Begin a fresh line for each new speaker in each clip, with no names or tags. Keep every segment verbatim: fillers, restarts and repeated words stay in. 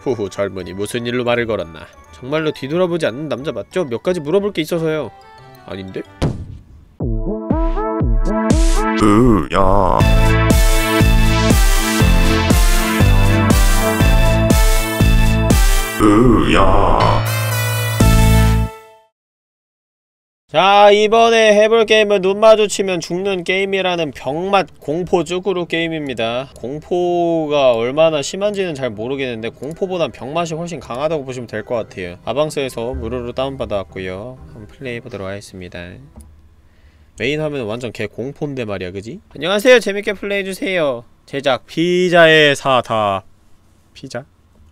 후후 젊은이 무슨 일로 말을 걸었나. 정말로 뒤돌아보지 않는 남자 맞죠? 몇 가지 물어볼 게 있어서요. 아닌데? 으야. 으야. 자, 이번에 해볼 게임은 눈 마주치면 죽는 게임이라는 병맛 공포 쭈구루 게임입니다. 공포가 얼마나 심한지는 잘 모르겠는데 공포보단 병맛이 훨씬 강하다고 보시면 될 것 같아요. 아방스에서 무료로 다운받아왔고요. 한번 플레이해보도록 하겠습니다. 메인 화면은 완전 개 공포인데 말이야, 그지? 안녕하세요, 재밌게 플레이해주세요. 제작 피자의 사타. 피자?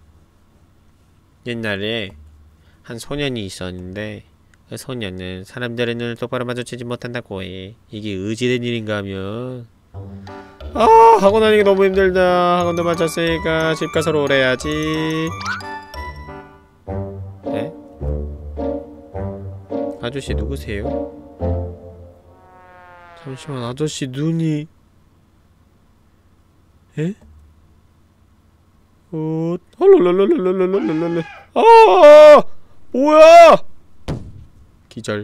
옛날에 한 소년이 있었는데 그 소년은 사람들의 눈을 똑바로 마주치지 못한다고 해. 이게 의지된 일인가 하면 아, 학원 다니기 너무 힘들다. 학원도 마쳤으니까 집 가서 롤해야지. 에? 아저씨 누구세요? 잠시만, 아저씨 눈이... 에? 어... 헐랄랄랄랄랄랄랄랄. 아! 뭐야! 기절.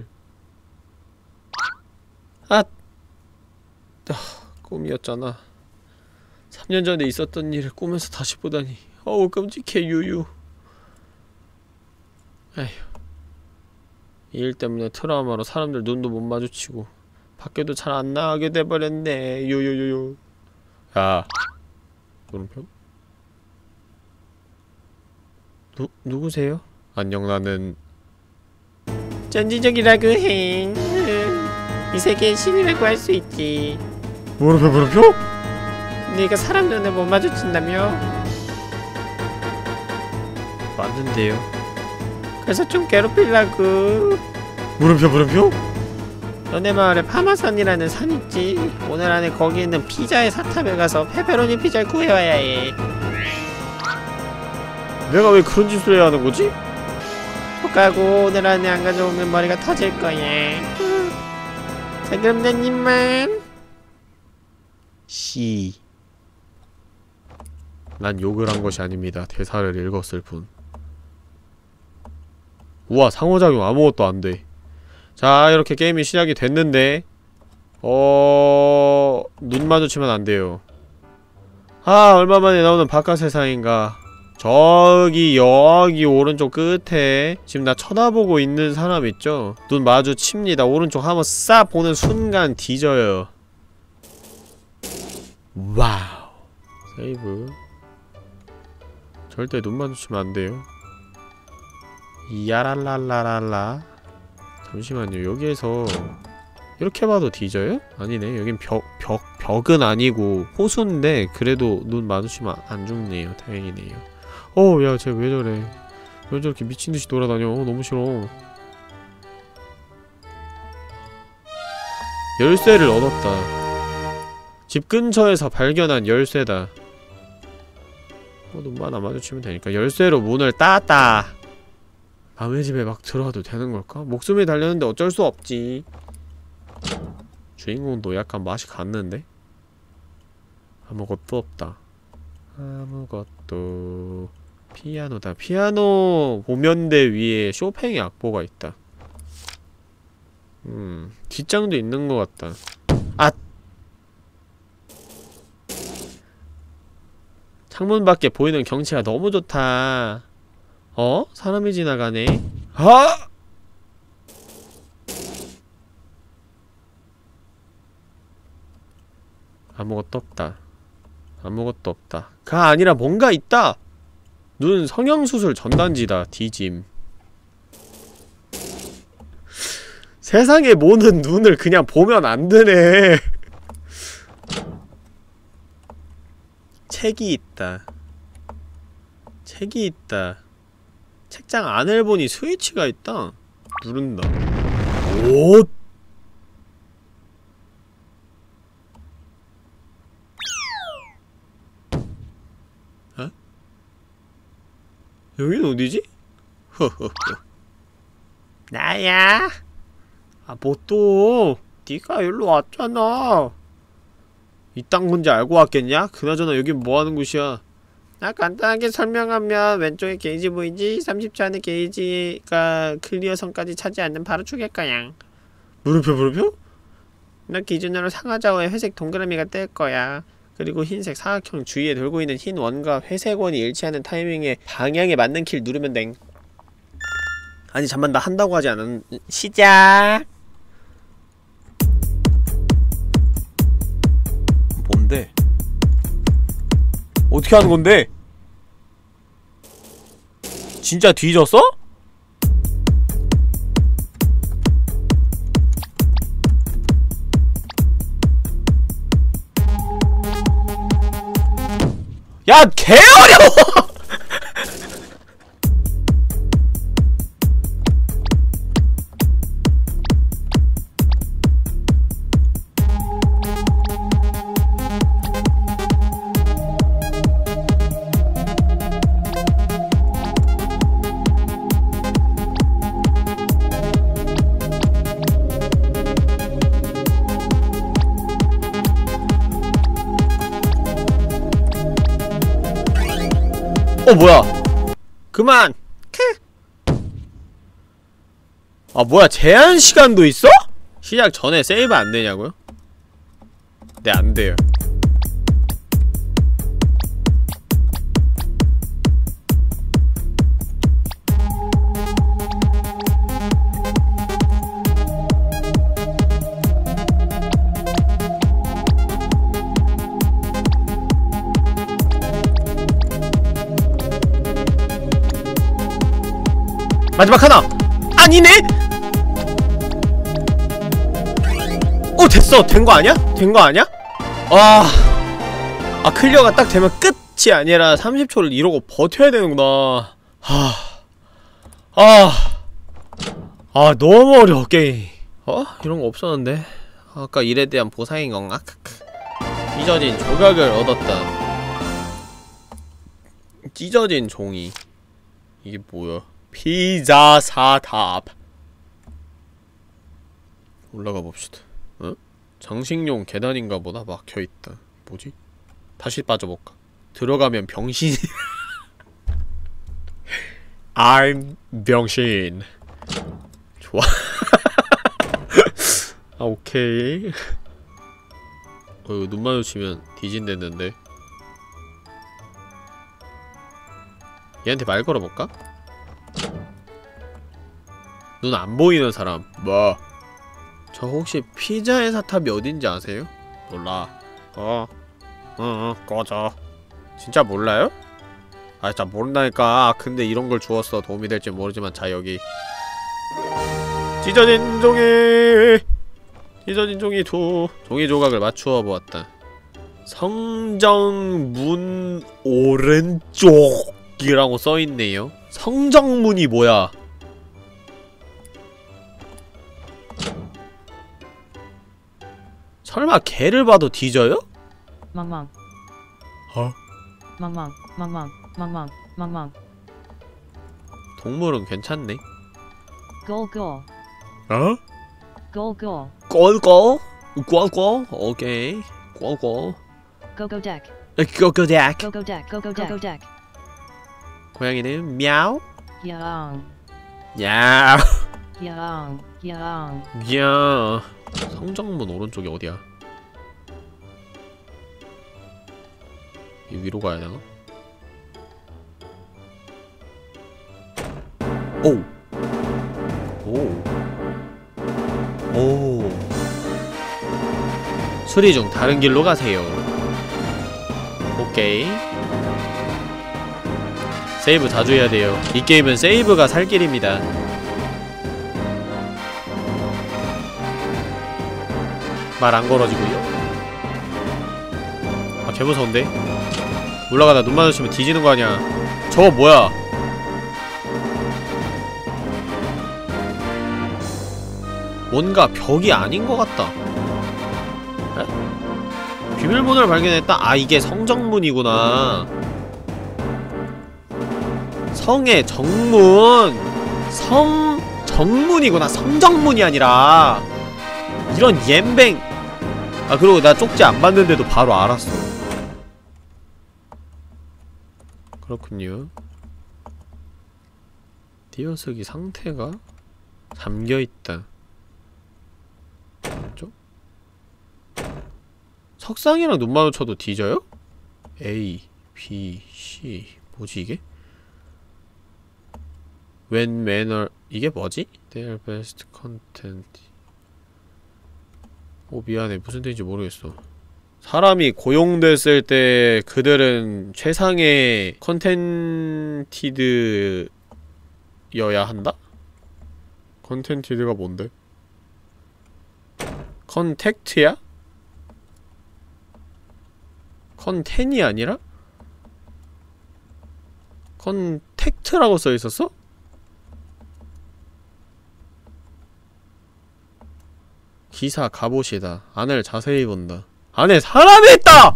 아! 아, 꿈이었잖아. 삼 년 전에 있었던 일을 꿈에서 다시 보다니. 어우, 끔찍해, 유유. 에휴. 이 일 때문에 트라우마로 사람들 눈도 못 마주치고 밖에도 잘 안 나가게 돼버렸네. 유유유유. 야. 물음표? 누, 누구세요? 안녕, 나는 전지적이라고 해. 이 세계의 신이라고 할 수 있지. 물음표 물음표? 네가 사람 눈을 못 마주친다며? 맞는데요. 그래서 좀 괴롭히려고. 물음표 물음표? 너네 마을에 파마산이라는 산 있지? 오늘 안에 거기 있는 피자의 사탑에 가서 페페로니 피자를 구해와야 해. 내가 왜 그런 짓을 해야 하는 거지? 꼭 가고 오늘 안에 안 가져오면 머리가 터질 거야. 자, 그럼 난 이만. 시. 난 욕을 한 것이 아닙니다. 대사를 읽었을 뿐. 우와, 상호작용 아무것도 안 돼. 자, 이렇게 게임이 시작이 됐는데 어... 눈 마주치면 안 돼요. 아, 얼마 만에 나오는 바깥 세상인가. 저기 여기 오른쪽 끝에 지금 나 쳐다보고 있는 사람 있죠? 눈 마주칩니다. 오른쪽 한번 싹 보는 순간 뒤져요. 와우. 세이브. 절대 눈 마주치면 안 돼요. 야랄랄라랄라. 잠시만요. 여기에서 이렇게 봐도 뒤져요? 아니네. 여긴 벽, 벽, 벽은 아니고 호수인데 그래도 눈 마주치면 안 죽네요. 다행이네요. 어우, 야, 쟤 왜 저래. 왜 저렇게 미친듯이 돌아다녀. 어, 너무 싫어. 열쇠를 얻었다. 집 근처에서 발견한 열쇠다. 어, 눈만 안 마주치면 되니까. 열쇠로 문을 땄다. 남의 집에 막 들어가도 되는 걸까? 목숨이 달렸는데 어쩔 수 없지. 주인공도 약간 맛이 갔는데? 아무것도 없다. 아무것도... 피아노다. 피아노 보면대 위에 쇼팽의 악보가 있다. 음... 뒷장도 있는 것 같다. 아! 창문 밖에 보이는 경치가 너무 좋다. 어? 사람이 지나가네. 아! 아무것도 없다. 아무것도 없다. 가 아니라 뭔가 있다! 눈 성형수술 전단지다. 뒤짐. 세상에 모는 눈을 그냥 보면 안 되네. 책이 있다. 책이 있다. 책장 안을 보니 스위치가 있다. 누른다. 오! 어? 여긴 어디지? 허허허. 나야. 아, 뭐 또? 네가 일로 왔잖아. 이딴 건지 알고 왔겠냐? 그나저나 여긴 뭐하는 곳이야? 아, 간단하게 설명하면 왼쪽에 게이지 보이지? 삼십 초 안에 게이지가 클리어선까지 차지 않는 바로 죽일 거야. 물음표 물음표? 너 기준으로 상하좌우에 회색 동그라미가 뜰 거야. 그리고 흰색 사각형 주위에 돌고 있는 흰 원과 회색 원이 일치하는 타이밍에 방향에 맞는 킬 누르면 땡. 아니 잠만, 나 한다고 하지 않은... 시작! 뭔데? 어떻게 하는 건데? 진짜 뒤졌어? 야, 개 어려워! 어, 뭐야? 그만! 크! 아, 뭐야, 제한 시간도 있어? 시작 전에 세이브 안 되냐고요? 네, 안 돼요. 마지막 하나! 아니네? 오, 됐어! 된 거 아니야? 된 거 아니야? 아... 아, 클리어가 딱 되면 끝이 아니라 삼십 초를 이러고 버텨야 되는구나. 하... 아... 아, 너무 어려워, 게임. 어? 이런 거 없었는데? 아까 일에 대한 보상인 건가? 찢어진 조각을 얻었다. 찢어진 종이. 이게 뭐야? 피자 사탑. 올라가 봅시다. 어? 장식용 계단인가 보다. 막혀있다. 뭐지? 다시 빠져볼까? 들어가면 병신이 I'm 병신. 좋아. 아, 오케이. 어, 이거 눈 마주치면 뒤진댔는데. 얘한테 말 걸어볼까? 눈 안 보이는 사람. 뭐? 저 혹시 피자의 사탑이 어딘지 아세요? 몰라. 어. 어, 어, 꺼져. 진짜 몰라요? 아, 진짜 모른다니까. 근데 이런 걸 주웠어. 도움이 될지 모르지만, 자, 여기. 찢어진 종이! 찢어진 종이 두. 종이 조각을 맞추어 보았다. 성정문 오른쪽이라고 써있네요. 성정문이 뭐야? 설마 개를 봐도 뒤져요?
망망.
어?
망망, 망망, 망망, 망망.
동물은 괜찮네.
꼴꼴.
어?
꼴꼴.
꼴꼴? 꼴꼴? 오케이. 꼴꼴.
고고덱.
고고덱.
고고덱. 고고덱. 고고덱.
고양이는 미야오.
야옹.
야옹.
야옹. 야옹.
야. 성정문 오른쪽이 어디야? 이 위로 가야 되나? 오. 오. 오. 수리 중 다른 길로 가세요. 오케이. 세이브 자주 해야 돼요. 이 게임은 세이브가 살 길입니다. 말 안 걸어지고요. 아, 개무서운데? 올라가다 눈 마주치면 뒤지는 거 아니야. 저거 뭐야? 뭔가 벽이 아닌 것 같다. 에? 비밀문을 발견했다? 아, 이게 성정문이구나. 성의 정문! 성... 정문이구나. 성정문이 아니라. 이런 옌뱅. 아, 그리고 나 쪽지 안 봤는데도 바로 알았어. 그렇군요. 띄어쓰기 상태가 잠겨있다. 쪽? 석상이랑 눈 마주쳐도 뒤져요? A, B, C 뭐지 이게? When manner 이게 뭐지? Their best content. 오 미안해 무슨 뜻인지 모르겠어. 사람이 고용됐을 때 그들은 최상의 컨텐티드여야 한다? 컨텐티드가 뭔데? 컨택트야? 컨텐이 아니라? 컨택트라고 써있었어? 기사 갑옷이다. 안을 자세히 본다. 안에 사람이 있다!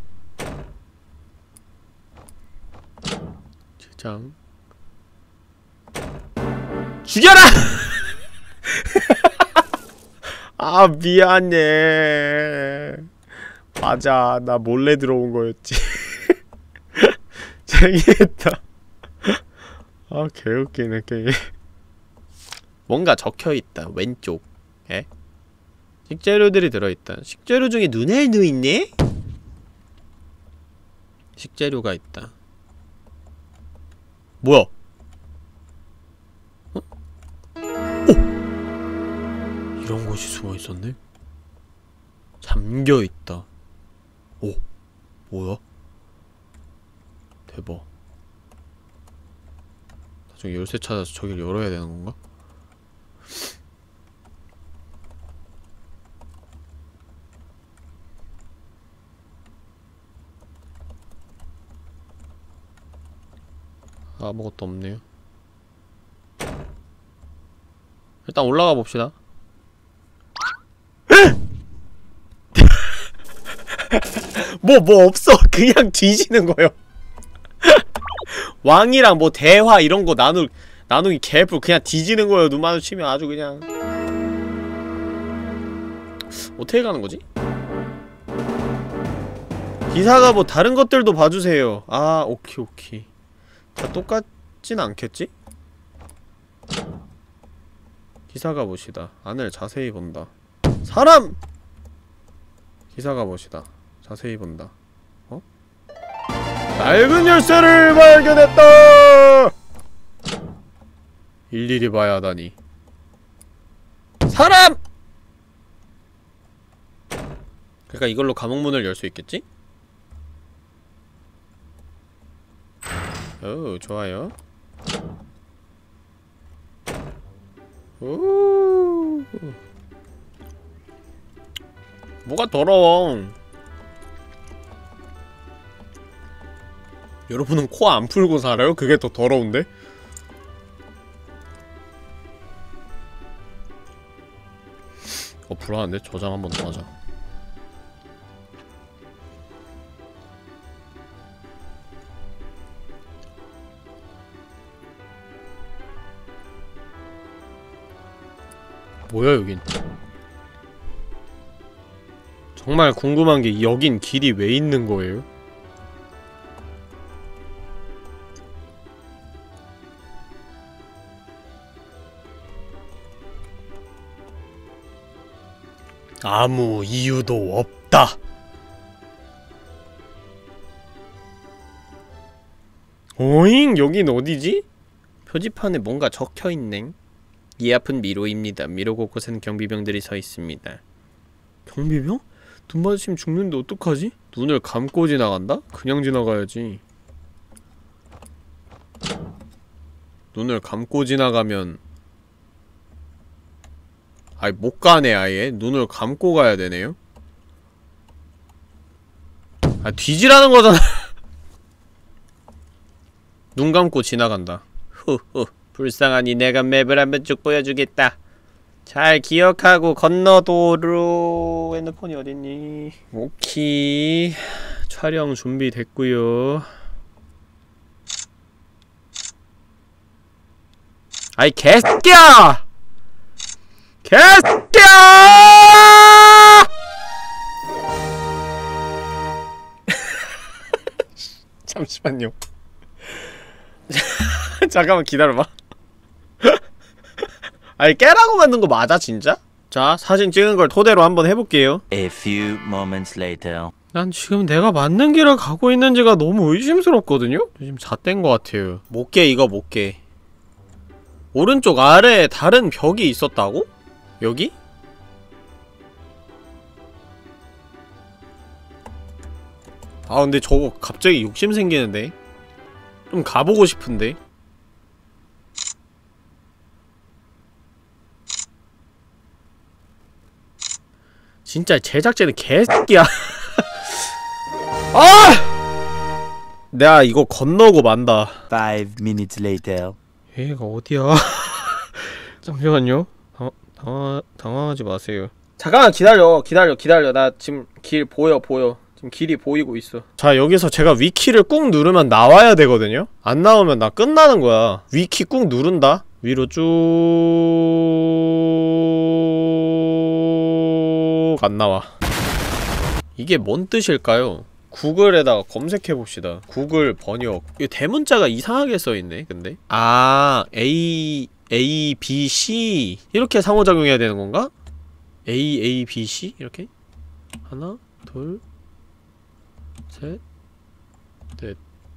주장 죽여라! 아 미안해. 맞아 나 몰래 들어온 거였지. 재미있다. 아 개웃기네 게임. 뭔가 적혀있다 왼쪽에 식재료들이 들어있다. 식재료 중에 눈알도 있네? 식재료가 있다. 뭐야? 어? 오! 이런 곳이 숨어있었네? 잠겨있다. 오! 뭐야? 대박. 나중에 열쇠 찾아서 저길 열어야 되는 건가? 아무것도 없네요. 일단 올라가 봅시다. 뭐, 뭐 없어. 그냥 뒤지는 거요. 왕이랑 뭐 대화 이런 거 나누, 나누기 개뿔. 그냥 뒤지는 거예요. 눈 마주치면 아주 그냥. 어떻게 가는 거지? 기사가 뭐 다른 것들도 봐주세요. 아, 오케이, 오케이. 다 똑같진 않겠지? 기사가 보시다. 안을 자세히 본다. 사람! 기사가 보시다. 자세히 본다. 어? 낡은 열쇠를 발견했다! 일일이 봐야 하다니. 사람! 그러니까 이걸로 감옥문을 열 수 있겠지? 오, 좋아요. 오. 뭐가 더러워. 여러분은 코 안 풀고 살아요? 그게 더 더러운데? 어, 불안한데? 저장 한 번 더 하자. 뭐야 여긴? 정말 궁금한 게 여긴 길이 왜 있는 거예요? 아무 이유도 없다. 오잉? 여긴 어디지? 표지판에 뭔가 적혀있네. 이 앞은 미로입니다. 미로 곳곳에는 경비병들이 서 있습니다. 경비병? 눈 마주치면 죽는데 어떡하지? 눈을 감고 지나간다? 그냥 지나가야지. 눈을 감고 지나가면 아이 못 가네 아예. 눈을 감고 가야 되네요? 아 뒤지라는 거잖아. 눈 감고 지나간다. 후후 불쌍하니 내가 맵을 한번 쭉 보여주겠다. 잘 기억하고 건너도로. 핸드폰이 어딨니? 오케이. 촬영 준비됐구요. 아이 개새끼야! 개새끼야! 잠시만요. 잠깐만 기다려봐. 아니 깨라고 만든 거 맞아 진짜? 자 사진 찍은 걸 토대로 한번 해볼게요.
A few moments later.
난 지금 내가 맞는 길을 가고 있는지가 너무 의심스럽거든요? 지금 잣된 것 같아요. 못 깨 이거 못 깨. 오른쪽 아래에 다른 벽이 있었다고? 여기? 아 근데 저거 갑자기 욕심 생기는데? 좀 가보고 싶은데? 진짜 제작진은 개새끼야. 아! 내가 이거 건너고 만다.
Five minutes later.
얘가 어디야? 잠시만요. 당, 당황, 당황하지 마세요. 잠깐만 기다려 기다려 기다려. 나 지금 길 보여 보여. 지금 길이 보이고 있어. 자 여기서 제가 위키를 꾹 누르면 나와야 되거든요? 안 나오면 나 끝나는 거야. 위키 꾹 누른다? 위로 쭉... 안 나와. 이게 뭔 뜻일까요? 구글에다가 검색해봅시다. 구글 번역. 이 대문자가 이상하게 써있네 근데? 아... A... A, B, C 이렇게 상호작용해야 되는 건가? A, A, B, C? 이렇게? 하나, 둘, 셋, 넷.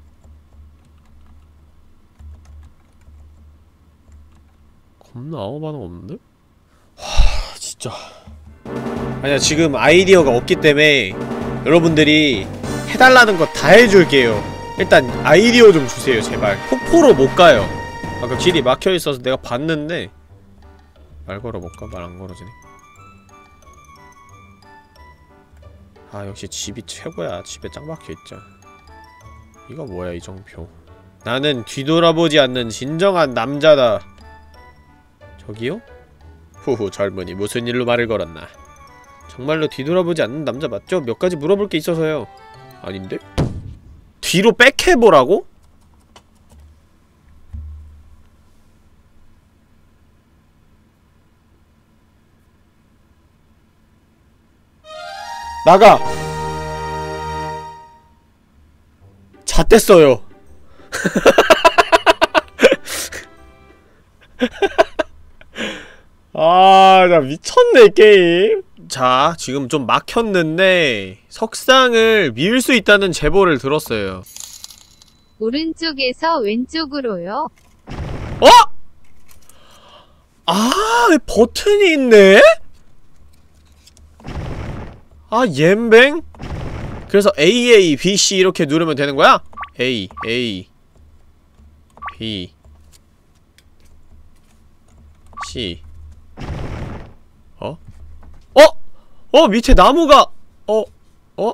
겁나 아무 반응 없는데? 하... 진짜 아니야 지금 아이디어가 없기 때문에 여러분들이 해달라는 거 다 해줄게요. 일단 아이디어 좀 주세요 제발. 폭포로 못 가요. 아까 길이 막혀있어서 내가 봤는데 말 걸어볼까? 말 안 걸어지네. 아 역시 집이 최고야. 집에 짱 막혀있죠. 이거 뭐야 이정표. 나는 뒤돌아보지 않는 진정한 남자다. 저기요? 후후 젊은이 무슨 일로 말을 걸었나. 정말로 뒤돌아보지 않는 남자 맞죠? 몇 가지 물어볼 게 있어서요. 아닌데? 뒤로 백해보라고? 나가! 잣됐어요. 아, 나 미쳤네, 게임. 자, 지금 좀 막혔는데 석상을 밀 수 있다는 제보를 들었어요.
오른쪽에서 왼쪽으로요.
어? 아, 버튼이 있네? 아, 옌뱅? 그래서 A, A, B, C 이렇게 누르면 되는 거야? A, A, B, C. 어? 어! 어! 밑에 나무가! 어? 어?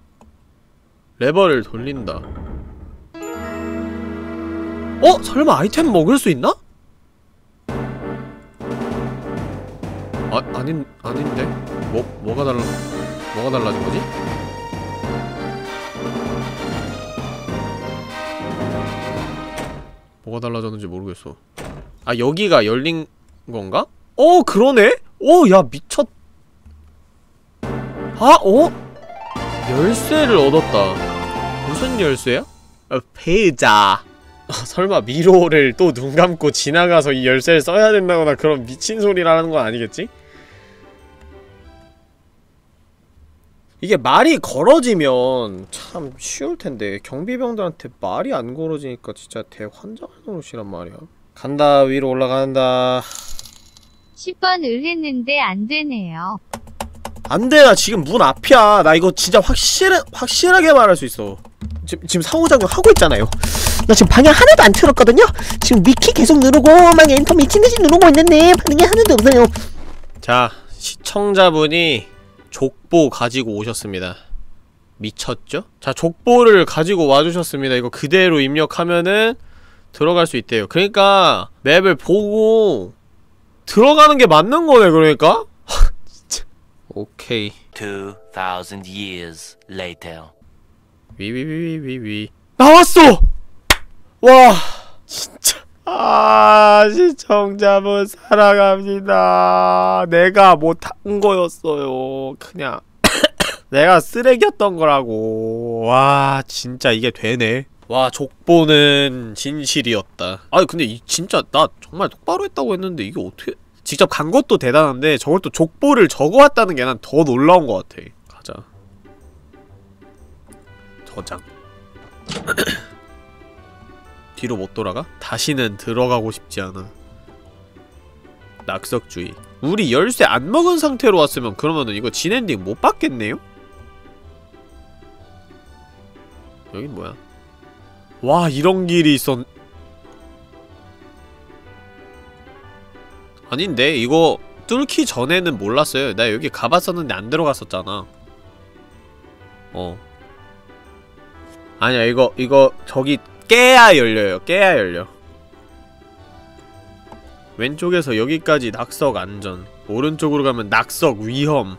레버를 돌린다. 어? 설마 아이템 먹을 수 있나? 아, 아닌, 아닌데? 뭐, 뭐가 달라, 뭐가 달라진 거지? 뭐가 달라졌는지 모르겠어. 아, 여기가 열린 건가? 어, 그러네? 오, 야, 미쳤... 아, 어? 열쇠를 얻었다. 무슨 열쇠야? 어, 페이자. 아, 설마 미로를 또 눈 감고 지나가서 이 열쇠를 써야 된다거나 그런 미친 소리라는 건 아니겠지? 이게 말이 걸어지면 참 쉬울 텐데 경비병들한테 말이 안 걸어지니까 진짜 대환장할 노릇이란 말이야. 간다, 위로 올라간다.
십 번을 했는데 안 되네요.
안돼, 나 지금 문 앞이야. 나 이거 진짜 확실해, 확실하게 말할 수 있어. 지금, 지금 상호작용 하고 있잖아요.
나 지금 방향 하나도 안 틀었거든요? 지금 위키 계속 누르고 막 엔터 미친듯이 누르고 있는데 반응이 하나도 없어요.
자, 시청자분이 족보 가지고 오셨습니다. 미쳤죠? 자, 족보를 가지고 와주셨습니다. 이거 그대로 입력하면은 들어갈 수 있대요. 그러니까 맵을 보고 들어가는 게 맞는 거네, 그러니까? 진짜. 오케이.
Two thousand years later.
위위위위위 나왔어! 와, 진짜. 아, 시청자분 사랑합니다. 내가 못한 거였어요. 그냥 내가 쓰레기였던 거라고. 와, 진짜 이게 되네. 와, 족보는 진실이었다. 아니 근데 이 진짜 나 정말 똑바로 했다고 했는데 이게 어떻게 직접 간 것도 대단한데 저걸 또 족보를 적어왔다는 게 난 더 놀라운 것 같아. 가자. 저장. 뒤로 못 돌아가? 다시는 들어가고 싶지 않아. 낙석주의. 우리 열쇠 안 먹은 상태로 왔으면 그러면은 이거 진엔딩 못 받겠네요? 여긴 뭐야? 와, 이런 길이 있었... 아닌데? 이거 뚫기 전에는 몰랐어요. 나 여기 가봤었는데 안 들어갔었잖아. 어. 아니야, 이거, 이거, 저기 깨야 열려요. 깨야 열려. 왼쪽에서 여기까지 낙석 안전. 오른쪽으로 가면 낙석 위험.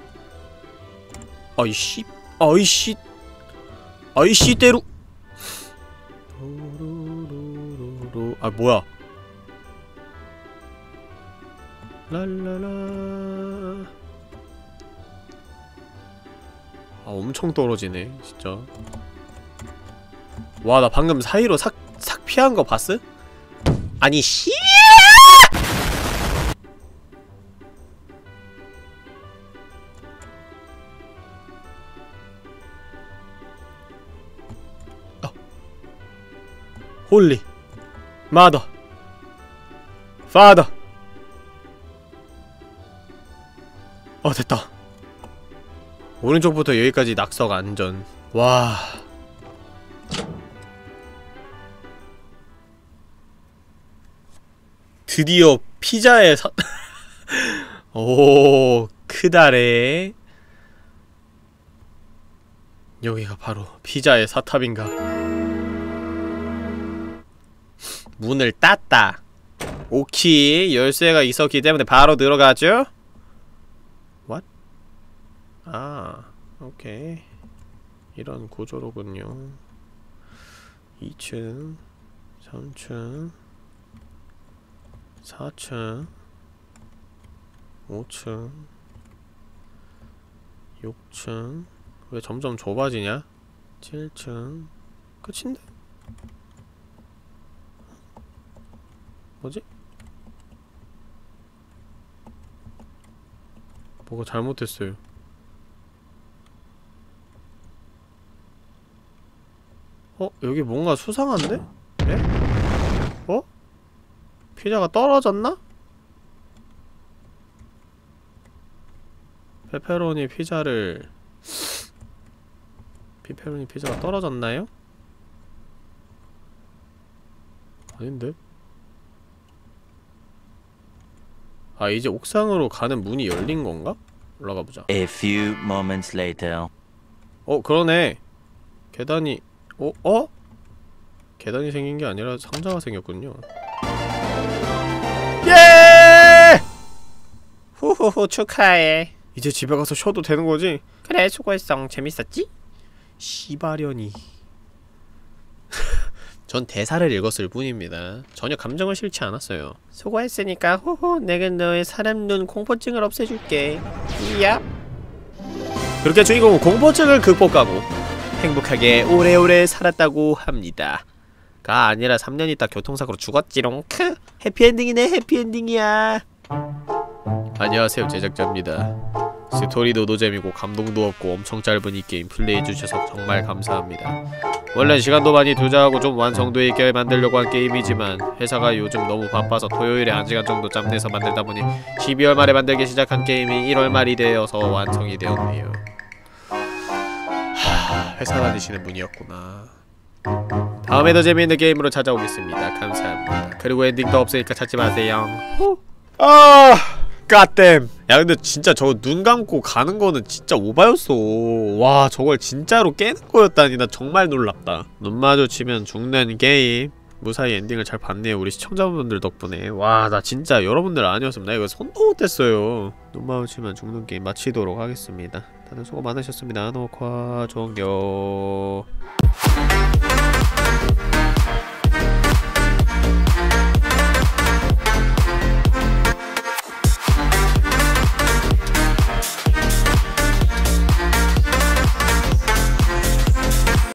아이씨. 아이씨. 아이씨 대로. 아 뭐야. 랄랄라. 아 엄청 떨어지네 진짜. 와, 나 방금 사이로 삭, 삭 피한 거 봤어? 아니 씨. 홀리 마더 파더. 어 됐다. 오른쪽부터 여기까지 낙석 안전. 와. 드디어 피자의 사... 오 크다래. 여기가 바로 피자의 사탑인가. 문을 땄다. 오키. 열쇠가 있었기 때문에 바로 들어가죠? What? 아, 오케이. 이런 구조로군요. 이 층, 삼 층, 사 층, 오 층, 육 층. 왜 점점 좁아지냐? 칠 층. 끝인데? 뭐지? 뭐가 잘못됐어요. 어? 여기 뭔가 수상한데? 에? 어? 피자가 떨어졌나? 페페로니 피자를... 페페로니 피자가 떨어졌나요? 아닌데? 아, 이제 옥상으로 가는 문이 열린 건가? 올라가 보자.
A few moments later.
어, 그러네. 계단이... 어? 어? 계단이 생긴 게 아니라 상자가 생겼군요. 예! 후후후 축하해. 이제 집에 가서 쉬어도 되는 거지? 그래, 수고했어. 재밌었지? 시바련이. 전 대사를 읽었을 뿐입니다. 전혀 감정을 싫지 않았어요. 수고했으니까 호호 내가 너의 사람 눈 공포증을 없애줄게. 이야. 그렇게 주인공은 공포증을 극복하고 행복하게 오래오래 살았다고 합니다. 가 아니라 삼 년 있다 교통사고로 죽었지롱. 크. 해피엔딩이네. 해피엔딩이야. 안녕하세요, 제작자입니다. 스토리도 노잼이고 감동도 없고 엄청 짧은 이 게임 플레이해주셔서 정말 감사합니다. 원래 시간도 많이 투자하고 좀 완성도 있게 만들려고 한 게임이지만 회사가 요즘 너무 바빠서 토요일에 한 시간 정도 짬내서 만들다 보니 십이월 말에 만들기 시작한 게임이 일월 말이 되어서 완성이 되었네요. 하... 회사 다니시는 분이었구나. 다음에 더 재미있는 게임으로 찾아오겠습니다. 감사합니다. 그리고 엔딩도 없으니까 찾지 마세요. 아... 갓댐. 야 근데 진짜 저거 눈 감고 가는 거는 진짜 오바였어. 와 저걸 진짜로 깨는 거였다니 나 정말 놀랍다. 눈 마주치면 죽는 게임. 무사히 엔딩을 잘 봤네요. 우리 시청자분들 덕분에. 와 나 진짜 여러분들 아니었으면 나 이거 손도 못했어요. 눈 마주치면 죽는 게임 마치도록 하겠습니다. 다들 수고 많으셨습니다. 녹화 종료.